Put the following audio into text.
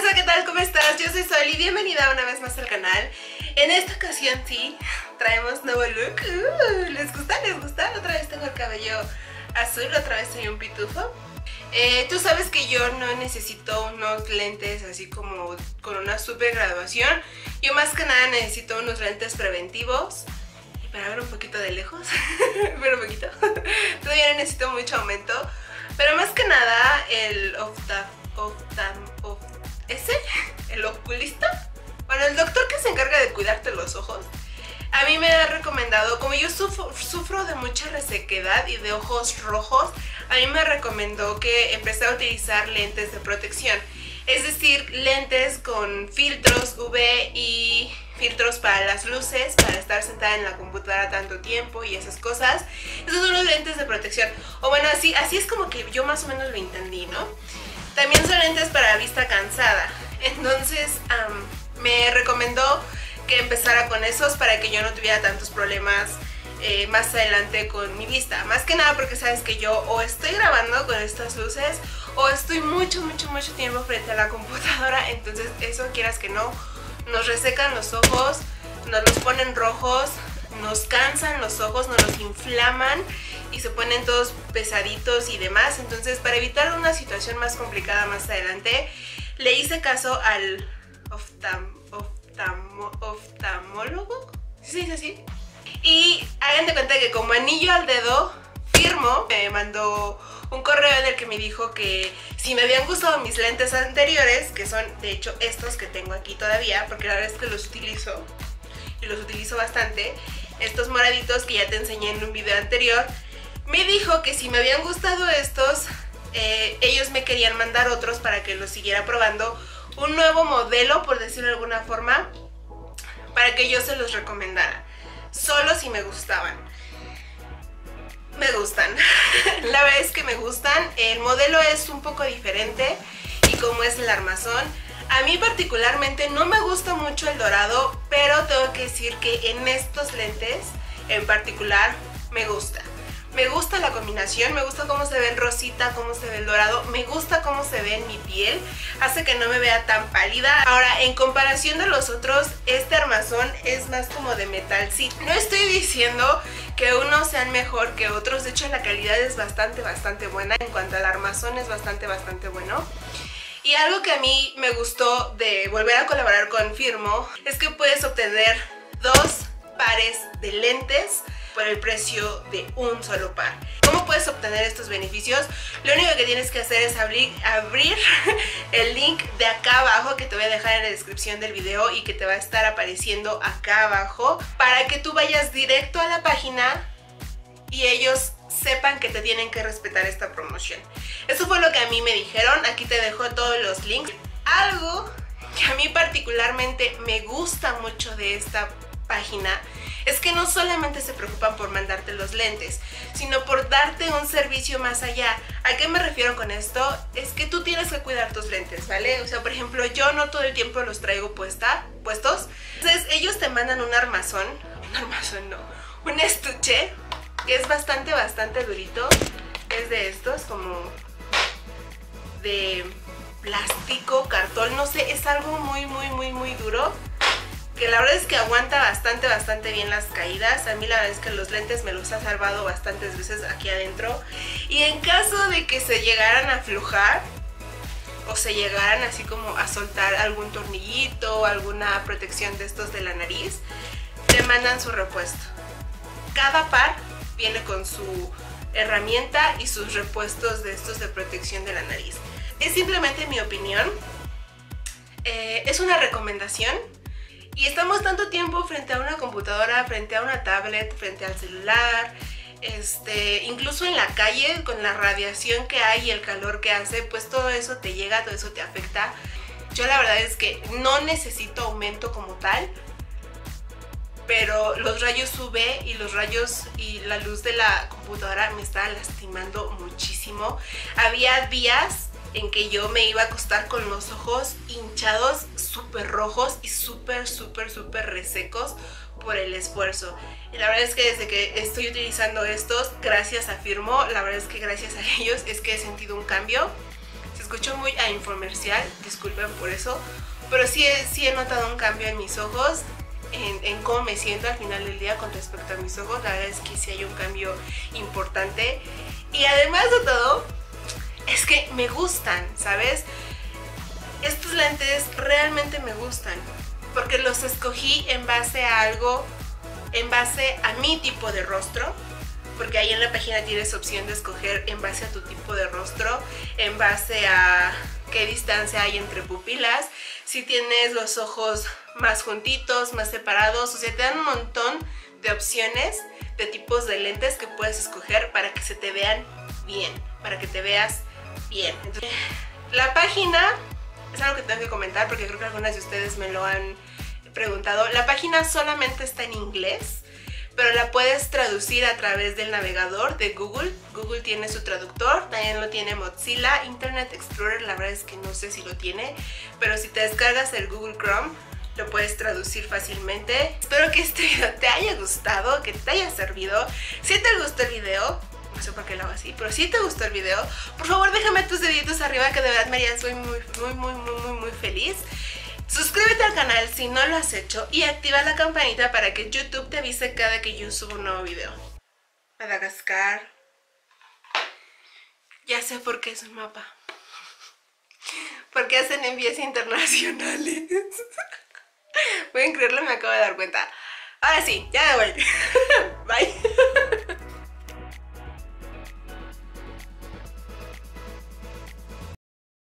Hola, ¿qué tal? ¿Cómo estás? Yo soy Sol y bienvenida una vez más al canal. En esta ocasión sí, traemos nuevo look. ¿Les gusta? ¿Les gusta? Otra vez tengo el cabello azul, otra vez soy un pitufo. Tú sabes que yo no necesito unos lentes así como con una super graduación. Yo más que nada necesito unos lentes preventivos y para ver un poquito de lejos. Pero poquito. Todavía no necesito mucho aumento. Pero más que nada el el oculista, bueno, el doctor que se encarga de cuidarte los ojos, a mí me ha recomendado, como yo sufro de mucha resequedad y de ojos rojos, a mí me recomendó que empecé a utilizar lentes de protección, es decir, lentes con filtros UV y filtros para las luces, para estar sentada en la computadora tanto tiempo y esas cosas. Esos son los lentes de protección, o bueno, así es como que yo más o menos lo entendí, ¿no? También son lentes para vista cansada, entonces me recomendó que empezara con esos para que yo no tuviera tantos problemas más adelante con mi vista. Más que nada porque sabes que yo o estoy grabando con estas luces o estoy mucho tiempo frente a la computadora, entonces eso, quieras que no, nos resecan los ojos, nos los ponen rojos, nos cansan los ojos, nos los inflaman y se ponen todos pesaditos y demás. Entonces, para evitar una situación más complicada más adelante, le hice caso al oftalmólogo, ¿sí se dice así? Y hagan de cuenta que como anillo al dedo, Firmo me mandó un correo en el que me dijo que si me habían gustado mis lentes anteriores, que son de hecho estos que tengo aquí todavía, porque la verdad es que los utilizo y los utilizo bastante, estos moraditos que ya te enseñé en un video anterior, me dijo que si me habían gustado estos, ellos me querían mandar otros para que los siguiera probando, un nuevo modelo, por decirlo de alguna forma, para que yo se los recomendara, solo si me gustaban. Me gustan, la verdad es que me gustan. El modelo es un poco diferente y como es el armazón, a mí particularmente no me gusta mucho el dorado, pero tengo que decir que en estos lentes en particular me gusta. Me gusta la combinación, me gusta cómo se ve el rosita, cómo se ve el dorado, me gusta cómo se ve en mi piel, hace que no me vea tan pálida. Ahora, en comparación de los otros, este armazón es más como de metal. Sí, no estoy diciendo que unos sean mejor que otros, de hecho la calidad es bastante buena, en cuanto al armazón es bastante bueno. Y algo que a mí me gustó de volver a colaborar con Firmo es que puedes obtener 2 pares de lentes por el precio de un solo par. ¿Cómo puedes obtener estos beneficios? Lo único que tienes que hacer es abrir el link de acá abajo, que te voy a dejar en la descripción del video y que te va a estar apareciendo acá abajo, para que tú vayas directo a la página y ellos sepan que te tienen que respetar esta promoción. Eso fue lo que a mí me dijeron. Aquí te dejo todos los links. Algo que a mí particularmente me gusta mucho de esta página es que no solamente se preocupan por mandarte los lentes, sino por darte un servicio más allá. ¿A qué me refiero con esto? Es que tú tienes que cuidar tus lentes, ¿vale? O sea, por ejemplo, yo no todo el tiempo los traigo puestos. Entonces ellos te mandan un estuche, que es bastante durito. Es de estos, como de plástico, cartón, no sé, es algo muy duro, que la verdad es que aguanta bastante bien las caídas. A mí la verdad es que los lentes me los ha salvado bastantes veces aquí adentro. Y en caso de que se llegaran a aflojar o se llegaran así como a soltar algún tornillito o alguna protección de estos de la nariz, te mandan su repuesto. Cada par viene con su herramienta y sus repuestos de estos de protección de la nariz. Es simplemente mi opinión, es una recomendación. Y estamos tanto tiempo frente a una computadora, frente a una tablet, frente al celular, incluso en la calle, con la radiación que hay y el calor que hace, pues todo eso te llega, todo eso te afecta. Yo la verdad es que no necesito aumento como tal, pero los rayos UV y los rayos y la luz de la computadora me estaba lastimando muchísimo. Había días en que yo me iba a acostar con los ojos hinchados, súper rojos y súper resecos por el esfuerzo. Y la verdad es que desde que estoy utilizando estos, gracias a Firmo, la verdad es que gracias a ellos es que he sentido un cambio. escuchó muy a infomercial, disculpen por eso, pero sí he notado un cambio en mis ojos, en cómo me siento al final del día con respecto a mis ojos. La verdad es que sí hay un cambio importante. Y además de todo, es que me gustan, ¿sabes? Estos lentes realmente me gustan, porque los escogí en base a algo, en base a mi tipo de rostro, porque ahí en la página tienes opción de escoger en base a tu tipo de rostro, en base a qué distancia hay entre pupilas, si tienes los ojos más juntitos, más separados, o sea, te dan un montón de opciones de tipos de lentes que puedes escoger para que se te vean bien, para que te veas bien. Entonces, la página es algo que tengo que comentar porque creo que algunas de ustedes me lo han preguntado. La página solamente está en inglés, pero la puedes traducir a través del navegador de Google. Google tiene su traductor, también lo tiene Mozilla. Internet Explorer la verdad es que no sé si lo tiene, pero si te descargas el Google Chrome lo puedes traducir fácilmente. Espero que este video te haya gustado, que te haya servido. Si te gustó el video, no sé por qué lo hago así, pero si te gustó el video, por favor déjame tus deditos arriba, que de verdad me harías muy feliz. Suscríbete al canal si no lo has hecho y activa la campanita para que YouTube te avise cada que yo subo un nuevo video. Madagascar. Ya sé por qué es un mapa. Porque hacen envíos internacionales. Pueden creerlo, me acabo de dar cuenta. Ahora sí, ya me voy. Bye.